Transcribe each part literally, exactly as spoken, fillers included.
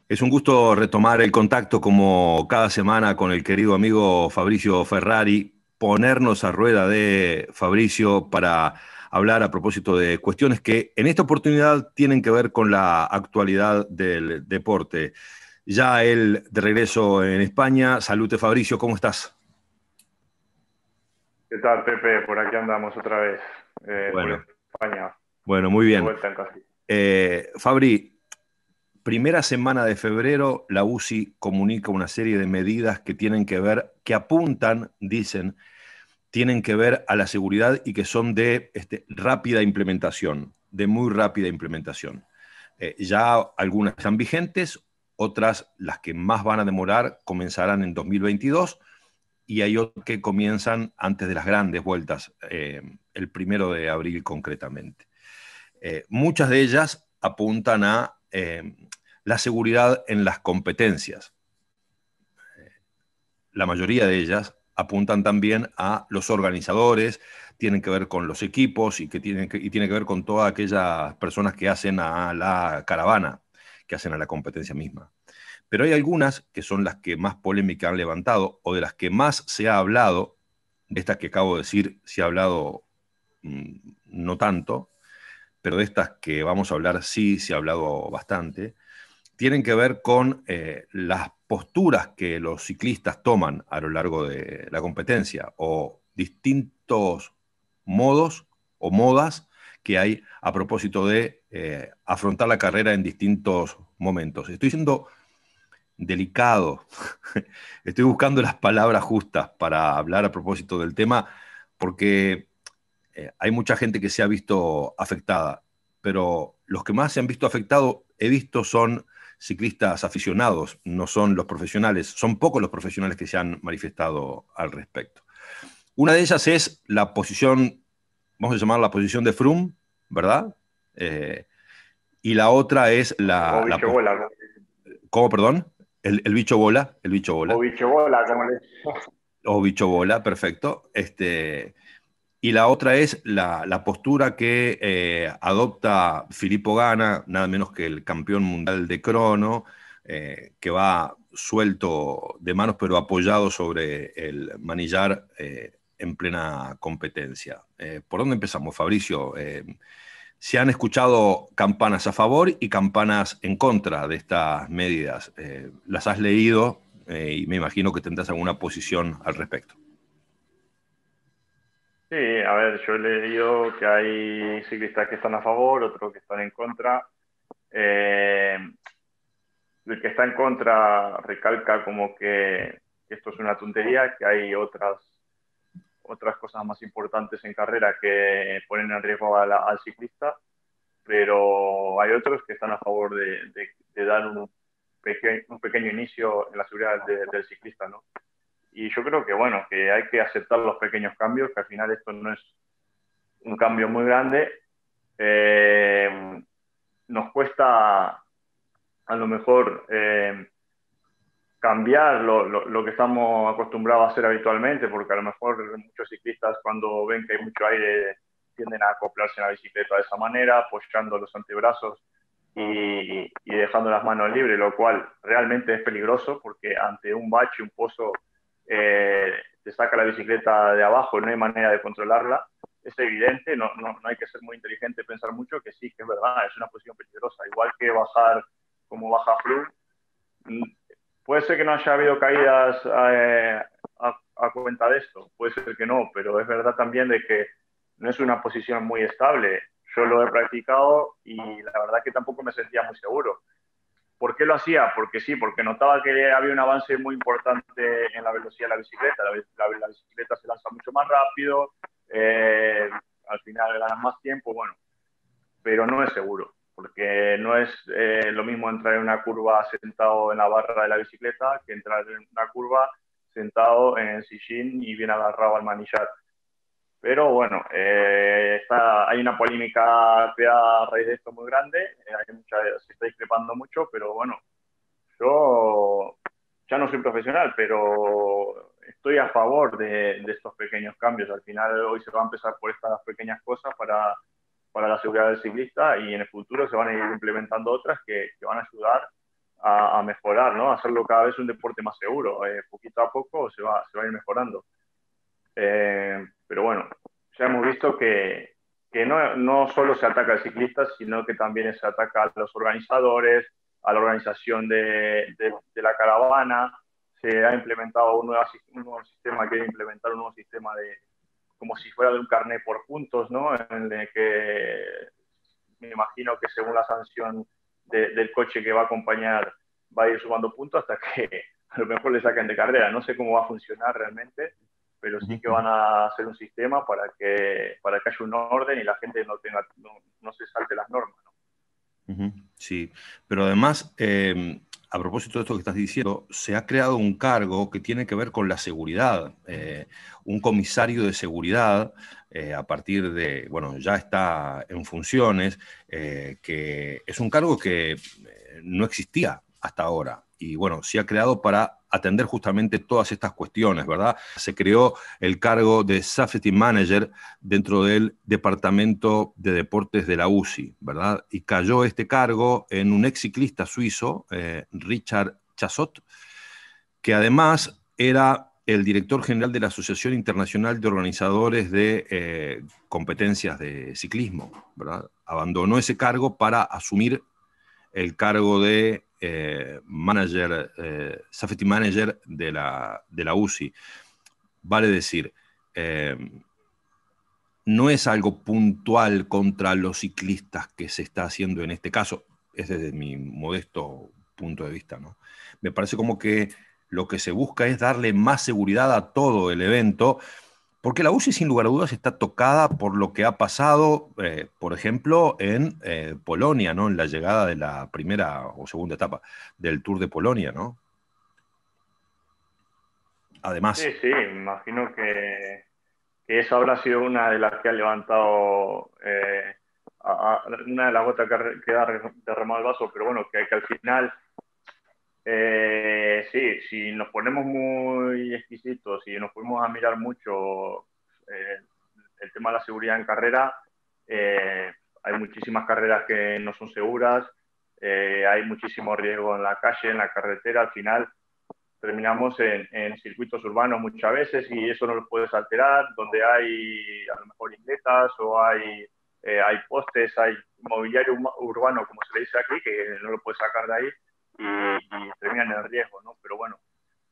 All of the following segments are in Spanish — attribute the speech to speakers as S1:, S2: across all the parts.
S1: Es un gusto retomar el contacto como cada semana con el querido amigo Fabricio Ferrari, ponernos a rueda de Fabricio para hablar a propósito de cuestiones que en esta oportunidad tienen que ver con la actualidad del deporte. Ya él de regreso en España. Salute Fabricio, ¿cómo estás?
S2: ¿Qué tal, Pepe? Por aquí andamos otra vez, eh, por
S1: Bueno,
S2: España,
S1: bueno, muy
S2: de
S1: bien.
S2: vuelta en casa.
S1: Eh, Fabri, primera semana de febrero, la U C I comunica una serie de medidas que tienen que ver, que apuntan, dicen, tienen que ver a la seguridad y que son de este, rápida implementación, de muy rápida implementación. Eh, ya algunas están vigentes, otras, las que más van a demorar, comenzarán en dos mil veintidós y hay otras que comienzan antes de las grandes vueltas, eh, el primero de abril concretamente. Eh, muchas de ellas apuntan a eh, la seguridad en las competencias. La mayoría de ellas apuntan también a los organizadores, tienen que ver con los equipos y, que tienen que, y tiene que ver con todas aquellas personas que hacen a la caravana, que hacen a la competencia misma. Pero hay algunas que son las que más polémica han levantado o de las que más se ha hablado, de estas que acabo de decir, se ha hablado mmm, no tanto, pero de estas que vamos a hablar sí se ha hablado bastante, tienen que ver con eh, las posturas que los ciclistas toman a lo largo de la competencia o distintos modos o modas que hay a propósito de eh, afrontar la carrera en distintos momentos. Estoy siendo delicado, estoy buscando las palabras justas para hablar a propósito del tema porque eh, hay mucha gente que se ha visto afectada, pero los que más se han visto afectados, he visto, son ciclistas aficionados, no son los profesionales. Son pocos los profesionales que se han manifestado al respecto. Una de ellas es la posición, vamos a llamar la posición de Froome, ¿verdad? Eh, y la otra es
S2: O
S1: la, la
S2: bicho bola, ¿no?
S1: ¿cómo, perdón? El, el, bicho bola, el bicho
S2: O
S1: bola,
S2: bicho bola, como le...
S1: o bicho bola, perfecto. Este, Y la otra es la, la postura que eh, adopta Filippo Ganna, nada menos que el campeón mundial de crono, eh, que va suelto de manos pero apoyado sobre el manillar eh, en plena competencia. Eh, ¿Por dónde empezamos, Fabricio? Eh, se han escuchado campanas a favor y campanas en contra de estas medidas. Eh, ¿las has leído? Eh, y me imagino que tendrás alguna posición al respecto.
S2: Sí, a ver, yo he leído que hay ciclistas que están a favor, otros que están en contra. Eh, el que está en contra recalca como que esto es una tontería, que hay otras, otras cosas más importantes en carrera que ponen en riesgo a la- al ciclista, pero hay otros que están a favor de, de- de dar un, peque- un pequeño inicio en la seguridad de- del ciclista, ¿no? Y yo creo que, bueno, que hay que aceptar los pequeños cambios, que al final esto no es un cambio muy grande. Eh, nos cuesta a lo mejor eh, cambiar lo, lo, lo, que estamos acostumbrados a hacer habitualmente, porque a lo mejor muchos ciclistas cuando ven que hay mucho aire tienden a acoplarse en la bicicleta de esa manera, apoyando los antebrazos y, y dejando las manos libres, lo cual realmente es peligroso porque ante un bache, un pozo, eh, te saca la bicicleta de abajo y no hay manera de controlarla. Es evidente, no, no, no hay que ser muy inteligente, pensar mucho que sí, que es verdad, es una posición peligrosa. Igual que bajar como baja Froome, puede ser que no haya habido caídas eh, a, a, cuenta de esto, puede ser que no, pero es verdad también de que no es una posición muy estable. Yo lo he practicado y la verdad que tampoco me sentía muy seguro. ¿Por qué lo hacía? Porque sí, porque notaba que había un avance muy importante en la velocidad de la bicicleta. La, la, la bicicleta se lanza mucho más rápido, eh, al final ganas más tiempo, bueno, pero no es seguro, porque no es eh, lo mismo entrar en una curva sentado en la barra de la bicicleta que entrar en una curva sentado en el sillín y bien agarrado al manillar. Pero bueno, eh, está, hay una polémica creada a raíz de esto muy grande, eh, hay mucha, se está discrepando mucho, pero bueno, yo ya no soy profesional, pero estoy a favor de, de estos pequeños cambios. Al final hoy se va a empezar por estas pequeñas cosas para, para la seguridad del ciclista y en el futuro se van a ir implementando otras que, que van a ayudar a, a mejorar, ¿no? A hacerlo cada vez un deporte más seguro. Eh, poquito a poco se va, se va a ir mejorando. Eh, pero bueno, ya hemos visto que, que no, no solo se ataca al ciclista, sino que también se ataca a los organizadores, a la organización de, de, de la caravana. Se ha implementado un nuevo, un nuevo sistema, quiere implementar un nuevo sistema de como si fuera de un carnet por puntos, ¿no? En el que me imagino que según la sanción de, del coche que va a acompañar va a ir sumando puntos hasta que a lo mejor le saquen de carrera. No sé cómo va a funcionar realmente, pero sí que van a hacer un sistema para que, para que haya un orden y la gente no, tenga, no, no se salte las normas, ¿no?
S1: Sí, pero además, eh, a propósito de esto que estás diciendo, se ha creado un cargo que tiene que ver con la seguridad, eh, un comisario de seguridad, eh, a partir de, bueno, ya está en funciones, eh, que es un cargo que eh, no existía hasta ahora. Y bueno, se ha creado para atender justamente todas estas cuestiones, ¿verdad? Se creó el cargo de Safety Manager dentro del Departamento de Deportes de la U C I, ¿verdad? Y cayó este cargo en un ex ciclista suizo, eh, Richard Chazot, que además era el director general de la Asociación Internacional de Organizadores de eh, Competencias de Ciclismo, ¿verdad? Abandonó ese cargo para asumir el cargo de eh, manager, eh, safety manager de la, de la U C I. Vale decir, eh, no es algo puntual contra los ciclistas que se está haciendo en este caso, es desde mi modesto punto de vista, ¿no? Me parece como que lo que se busca es darle más seguridad a todo el evento, porque la U C I, sin lugar a dudas, está tocada por lo que ha pasado, eh, por ejemplo, en eh, Polonia, ¿no? En la llegada de la primera o segunda etapa del Tour de Polonia, ¿no? Además.
S2: Sí, sí, me imagino que, que esa habrá sido una de las que ha levantado eh, a, a, una de las gotas que, que ha derramado el vaso, pero bueno, que, que al final, eh, sí, si nos ponemos muy exquisitos y nos ponemos a mirar mucho eh, el tema de la seguridad en carrera, eh, hay muchísimas carreras que no son seguras, eh, hay muchísimo riesgo en la calle, en la carretera, al final terminamos en, en, circuitos urbanos muchas veces y eso no lo puedes alterar, donde hay a lo mejor ingletas o hay, eh, hay postes, hay mobiliario urbano, como se le dice aquí, que no lo puedes sacar de ahí y, y terminan en riesgo, ¿no? Pero bueno,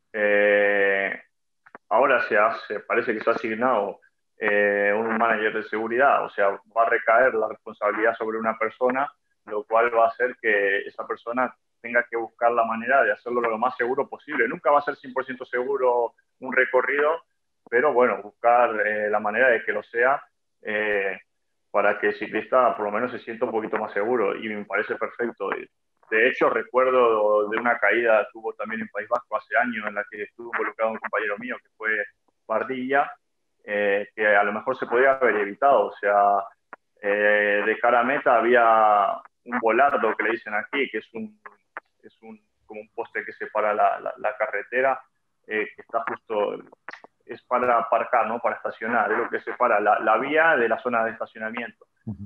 S2: eh, ahora se hace, parece que se ha asignado eh, un manager de seguridad, o sea, va a recaer la responsabilidad sobre una persona, lo cual va a hacer que esa persona tenga que buscar la manera de hacerlo lo más seguro posible. Nunca va a ser cien por ciento seguro un recorrido, pero bueno, buscar eh, la manera de que lo sea eh, para que el ciclista por lo menos se sienta un poquito más seguro y me parece perfecto. De hecho, recuerdo de una caída que hubo también en País Vasco hace años en la que estuvo involucrado un compañero mío que fue Pardilla, eh, que a lo mejor se podía haber evitado. O sea, eh, de cara a meta había un volardo que le dicen aquí, que es un, es un como un poste que separa la, la, la carretera, eh, que está justo, es para aparcar, ¿no? Para estacionar, es lo que separa la, la vía de la zona de estacionamiento.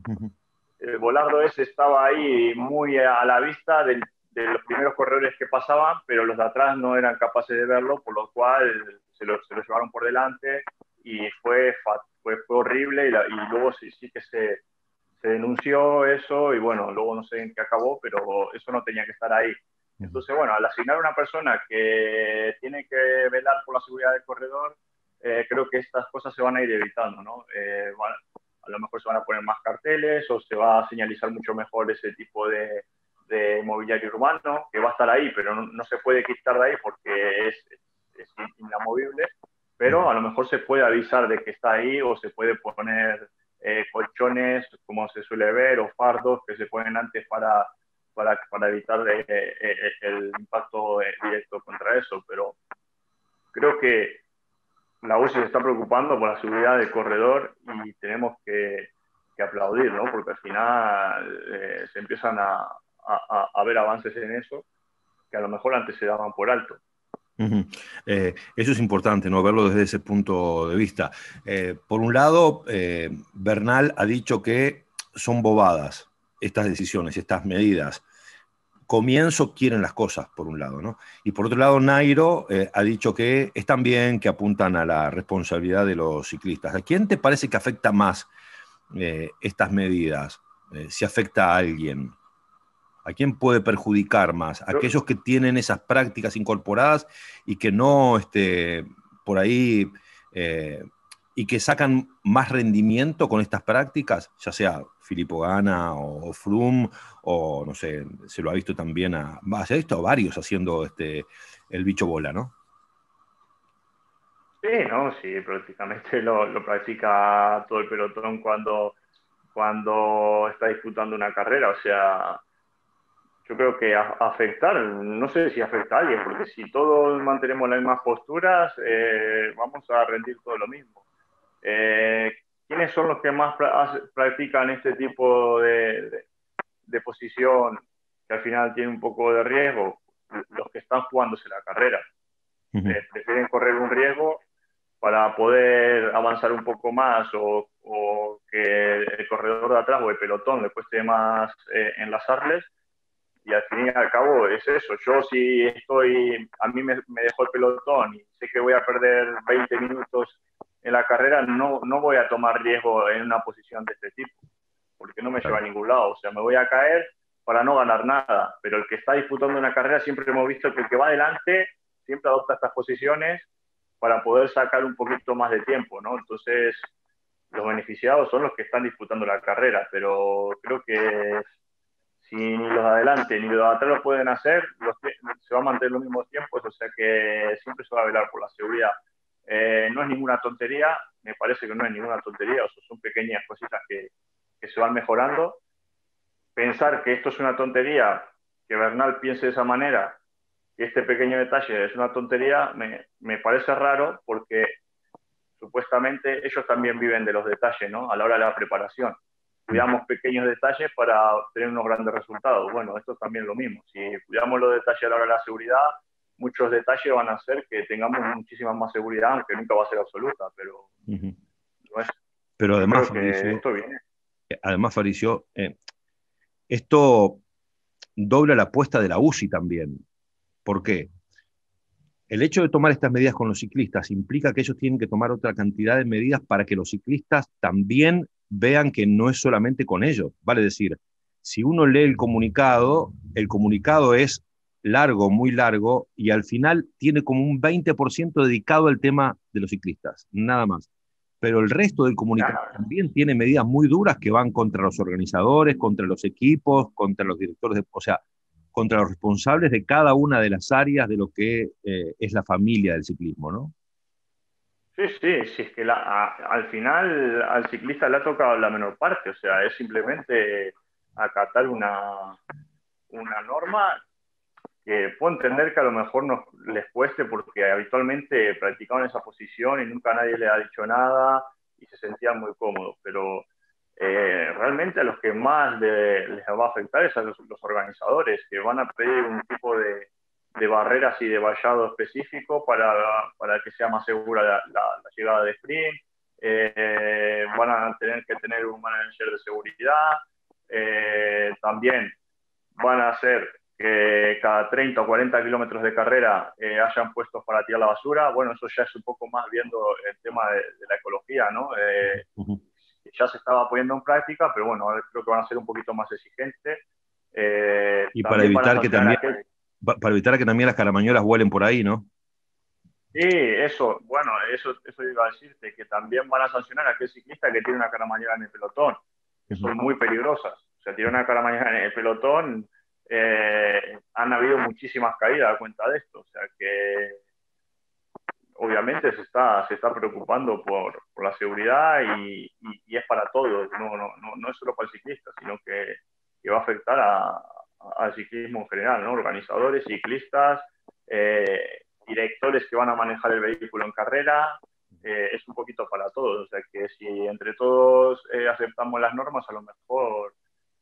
S2: El volardo ese estaba ahí muy a la vista del, de los primeros corredores que pasaban, pero los de atrás no eran capaces de verlo, por lo cual se lo, se lo llevaron por delante y fue, fue, fue horrible y, la, y luego sí, sí que se, se denunció eso y bueno, luego no sé en qué acabó, pero eso no tenía que estar ahí. Entonces, bueno, al asignar a una persona que tiene que velar por la seguridad del corredor, eh, creo que estas cosas se van a ir evitando, ¿no? Eh, bueno, a lo mejor se van a poner más carteles o se va a señalizar mucho mejor ese tipo de, de mobiliario urbano, que va a estar ahí, pero no, no se puede quitar de ahí porque es, es, es inamovible, pero a lo mejor se puede avisar de que está ahí o se puede poner eh, colchones, como se suele ver, o fardos que se ponen antes para, para, para evitar eh, eh, el impacto eh, directo contra eso, pero creo que la U C I se está preocupando por la seguridad del corredor y tenemos que, que aplaudir, ¿no? Porque al final eh, se empiezan a, a, a, ver avances en eso que a lo mejor antes se daban por alto.
S1: Uh-huh. Eh, eso es importante, ¿no? Verlo desde ese punto de vista. Eh, por un lado, eh, Bernal ha dicho que son bobadas estas decisiones, estas medidas. comienzo quieren las cosas, por un lado, ¿no? Y por otro lado, Nairo eh, ha dicho que están bien, que apuntan a la responsabilidad de los ciclistas. ¿A quién te parece que afecta más eh, estas medidas? Eh, si afecta a alguien. ¿A quién puede perjudicar más? Aquellos que tienen esas prácticas incorporadas y que no, este, por ahí, eh, y que sacan más rendimiento con estas prácticas, ya sea Filippo Ganna o Froome, o no sé, se lo ha visto también a, se ha visto a varios haciendo este, el bicho bola, ¿no?
S2: Sí, no, sí, prácticamente lo, lo practica todo el pelotón cuando, cuando está disputando una carrera, o sea, yo creo que a, afectar, no sé si afecta a alguien, porque si todos mantenemos las mismas posturas, eh, vamos a rendir todo lo mismo. Eh, ¿Quiénes son los que más pra practican este tipo de, de, de posición que al final tiene un poco de riesgo? Los que están jugándose la carrera.
S1: Uh-huh.
S2: Eh, prefieren correr un riesgo para poder avanzar un poco más o, o que el corredor de atrás o el pelotón le cueste más eh, enlazarles. Y al fin y al cabo es eso. Yo si estoy, a mí me, me dejó el pelotón y sé que voy a perder veinte minutos en la carrera, no, no voy a tomar riesgo en una posición de este tipo, porque no me
S1: Claro.
S2: lleva a ningún lado. O sea, me voy a caer para no ganar nada. Pero el que está disputando una carrera, siempre hemos visto que el que va adelante siempre adopta estas posiciones para poder sacar un poquito más de tiempo, ¿no? Entonces, los beneficiados son los que están disputando la carrera, pero creo que si ni los de adelante ni los de atrás lo pueden hacer, los, se va a mantener los mismos tiempos, o sea que siempre se va a velar por la seguridad. Eh, no es ninguna tontería, me parece que no es ninguna tontería, o sea, son pequeñas cositas que, que se van mejorando. Pensar que esto es una tontería, que Bernal piense de esa manera, que este pequeño detalle es una tontería, me, me parece raro porque supuestamente ellos también viven de los detalles, ¿no? A la hora de la preparación. Cuidamos pequeños detalles para obtener unos grandes resultados. Bueno, esto es también lo mismo. Si cuidamos los detalles a la hora de la seguridad, muchos detalles van a hacer que tengamos muchísima más seguridad, aunque nunca va a ser absoluta, pero
S1: Uh-huh.
S2: no es.
S1: Pero
S2: Yo
S1: además,
S2: creo que
S1: Fabricio,
S2: esto viene.
S1: además, Fabricio, eh, esto dobla la apuesta de la U C I también. ¿Por qué? El hecho de tomar estas medidas con los ciclistas implica que ellos tienen que tomar otra cantidad de medidas para que los ciclistas también vean que no es solamente con ellos. Vale decir, si uno lee el comunicado, el comunicado es largo, muy largo, y al final tiene como un veinte por ciento dedicado al tema de los ciclistas, nada más. Pero el resto del comunicado
S2: Claro.
S1: también tiene medidas muy duras que van contra los organizadores, contra los equipos, contra los directores de... O sea, contra los responsables de cada una de las áreas de lo que eh, es la familia del ciclismo, ¿no?
S2: Sí, sí, sí, es que la, a, al final al ciclista le ha tocado la menor parte, o sea, es simplemente acatar una, una norma que puedo entender que a lo mejor nos les cueste porque habitualmente practicaban esa posición y nunca nadie les ha dicho nada y se sentían muy cómodos, pero eh, realmente a los que más de, les va a afectar es a los, los organizadores, que van a pedir un tipo de, de barreras y de vallado específico para, para que sea más segura la, la, la llegada de sprint. Eh, van a tener que tener un manager de seguridad. Eh, también van a hacer que cada treinta o cuarenta kilómetros de carrera eh, hayan puestos para tirar la basura. Bueno, eso ya es un poco más viendo el tema de, de la ecología, ¿no? Eh,
S1: Uh-huh.
S2: Ya se estaba poniendo en práctica, pero bueno, ahora creo que van a ser un poquito más exigentes. Eh,
S1: Y para
S2: también van a
S1: evitar que
S2: sancionar a
S1: también,
S2: aquel.
S1: para evitar que también las caramañolas vuelen por ahí, ¿no?
S2: Sí, eso, bueno, eso, eso iba a decirte, que también van a sancionar a aquel ciclista que tiene una caramañola en el pelotón, que
S1: Uh-huh.
S2: son muy peligrosas. O sea, tiene una caramañola en el pelotón, eh, han habido muchísimas caídas a cuenta de esto. O sea que obviamente se está, se está preocupando por, por la seguridad y, y, y es para todos, no, no, no, no es solo para el ciclista, sino que, que va a afectar a, a, al ciclismo en general, ¿no? Organizadores, ciclistas, eh, directores que van a manejar el vehículo en carrera, eh, es un poquito para todos, o sea que si entre todos eh, aceptamos las normas, a lo mejor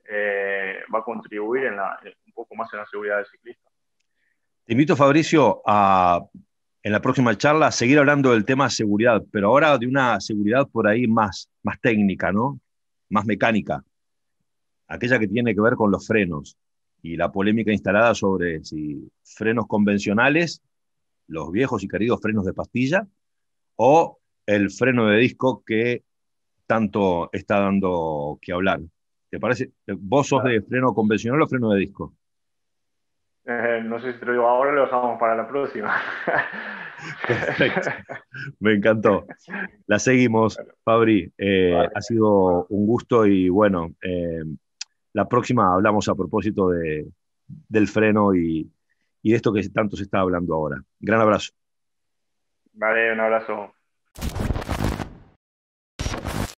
S2: eh, va a contribuir en la, un poco más en la seguridad del ciclista.
S1: Te invito, Fabricio, a en la próxima charla a seguir hablando del tema seguridad, pero ahora de una seguridad por ahí más, más técnica, ¿no? Más mecánica, aquella que tiene que ver con los frenos. y la polémica instalada sobre si frenos convencionales, los viejos y queridos frenos de pastilla, o el freno de disco que tanto está dando que hablar. ¿Te parece? ¿Vos sos de
S2: Vale.
S1: freno convencional o freno de disco?
S2: Eh, no sé si te lo digo ahora, lo dejamos para la próxima.
S1: Perfecto, me encantó. La seguimos, Fabri. Eh,
S2: Vale,
S1: ha sido
S2: bueno,
S1: un gusto y bueno, eh, la próxima hablamos a propósito de, del freno y, y de esto que tanto se está hablando ahora. Gran abrazo.
S2: vale, un abrazo.